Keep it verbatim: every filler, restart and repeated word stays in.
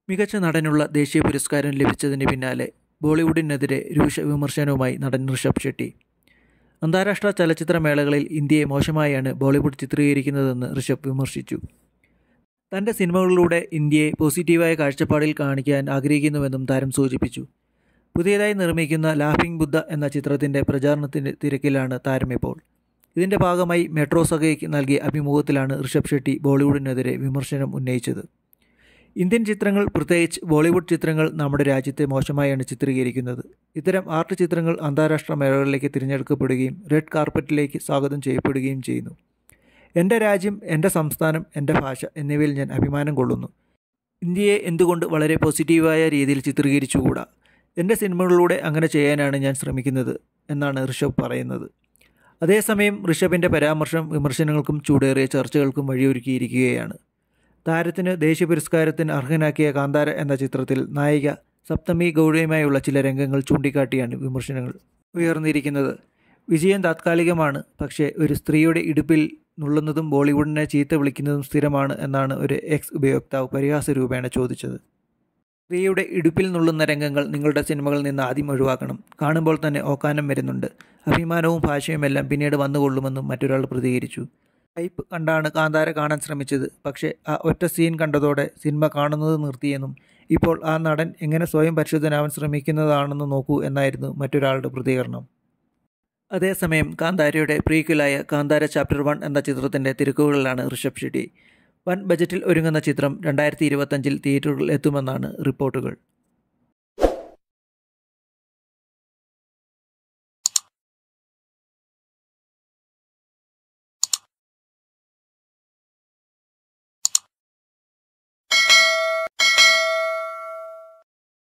മികച്ച നടനുള്ള ദേശീയ പുരസ്കാരം ലഭിച്ചതിന് പിന്നാലെ ബോളിവുഡിനെതിരെ രൂക്ഷ വിമർശനവുമായി നടൻ ഋഷഭ് ഷെട്ടി. അന്താരാഷ്ട്ര ചലച്ചിത്രമേളകളിൽ ഇന്ത്യയെ മോശമായാണ് ബോളിവുഡ് ചിത്രീകരിക്കുന്നതെന്ന് ഋഷഭ് വിമർശിച്ചു. തൻ്റെ സിനിമകളിലൂടെ ഇന്ത്യയെ പോസിറ്റീവായ കാഴ്ചപ്പാടിൽ കാണിക്കാൻ ആഗ്രഹിക്കുന്നുവെന്നും താരം സൂചിപ്പിച്ചു. പുതിയതായി നിർമ്മിക്കുന്ന ലാഫിംഗ് ബുദ്ധ എന്ന ചിത്രത്തിൻ്റെ പ്രചാരണത്തിൻ്റെ തിരക്കിലാണ് താരം ഇപ്പോൾ. ഇതിൻ്റെ ഭാഗമായി മെട്രോ സഖയ്ക്ക് നൽകിയ അഭിമുഖത്തിലാണ് ഋഷഭ് ഷെട്ടി ബോളിവുഡിനെതിരെ വിമർശനം ഉന്നയിച്ചത്. ഇന്ത്യൻ ചിത്രങ്ങൾ, പ്രത്യേകിച്ച് ബോളിവുഡ് ചിത്രങ്ങൾ നമ്മുടെ രാജ്യത്തെ മോശമായാണ് ചിത്രീകരിക്കുന്നത്. ഇത്തരം ആർട്ട് ചിത്രങ്ങൾ അന്താരാഷ്ട്ര മേളകളിലേക്ക് തിരഞ്ഞെടുക്കപ്പെടുകയും റെഡ് കാർപ്പറ്റിലേക്ക് സ്വാഗതം ചെയ്യപ്പെടുകയും ചെയ്യുന്നു. എൻ്റെ രാജ്യം, എൻ്റെ സംസ്ഥാനം, എൻ്റെ ഭാഷ എന്നിവയിൽ ഞാൻ അഭിമാനം കൊള്ളുന്നു. ഇന്ത്യയെ എന്തുകൊണ്ട് വളരെ പോസിറ്റീവായ രീതിയിൽ ചിത്രീകരിച്ചുകൂടാ? എൻ്റെ സിനിമകളിലൂടെ അങ്ങനെ ചെയ്യാനാണ് ഞാൻ ശ്രമിക്കുന്നത് എന്നാണ് ഋഷഭ് പറയുന്നത്. അതേസമയം ഋഷഭിൻ്റെ പരാമർശം വിമർശനങ്ങൾക്കും ചൂടേറിയ ചർച്ചകൾക്കും വഴിയൊരുക്കിയിരിക്കുകയാണ്. താരത്തിന് ദേശീയ പുരസ്കാരത്തിന് അർഹനാക്കിയ കാന്താര എന്ന ചിത്രത്തിൽ നായിക സപ്തമി ഗൗഡയുമായുള്ള ചില രംഗങ്ങൾ ചൂണ്ടിക്കാട്ടിയാണ് വിമർശനങ്ങൾ ഉയർന്നിരിക്കുന്നത്. വിജയം താത്കാലികമാണ്, പക്ഷേ ഒരു സ്ത്രീയുടെ ഇടുപ്പിൽ നുള്ളുന്നതും ബോളിവുഡിനെ ചീത്ത വിളിക്കുന്നതും സ്ഥിരമാണ് എന്നാണ് ഒരു എക്സ് ഉപയോക്താവ് പരിഹാസരൂപേണ ചോദിച്ചത്. സ്ത്രീയുടെ ഇടുപ്പിൽ നുള്ളുന്ന രംഗങ്ങൾ നിങ്ങളുടെ സിനിമകളിൽ നിന്ന് ആദ്യം ഒഴിവാക്കണം. കാണുമ്പോൾ തന്നെ ഓക്കാനം വരുന്നുണ്ട്. അഭിമാനവും ഭാഷയുമെല്ലാം പിന്നീട് വന്നുകൊള്ളുമെന്നും മറ്റൊരാൾ പ്രതികരിച്ചു. ഹൈപ്പ് കണ്ടാണ് കാന്താര കാണാൻ ശ്രമിച്ചത്, പക്ഷേ ആ ഒറ്റ സീൻ കണ്ടതോടെ സിനിമ കാണുന്നത് നിർത്തിയെന്നും ഇപ്പോൾ ആ നടൻ എങ്ങനെ സ്വയം പരിശുദ്ധനാവാൻ ശ്രമിക്കുന്നതാണെന്ന് നോക്കൂ എന്നായിരുന്നു മറ്റൊരാളുടെ പ്രതികരണം. അതേസമയം കാന്താരയുടെ പ്രീക്വലായ കാന്താര ചാപ്റ്റർ വൺ എന്ന ചിത്രത്തിൻ്റെ തിരക്കുകളിലാണ് ഋഷഭ് ഷെട്ടി. വൻ ബജറ്റിൽ ഒരുങ്ങുന്ന ചിത്രം രണ്ടായിരത്തി ഇരുപത്തഞ്ചിൽ തിയേറ്ററുകളിൽ എത്തുമെന്നാണ് റിപ്പോർട്ടുകൾ.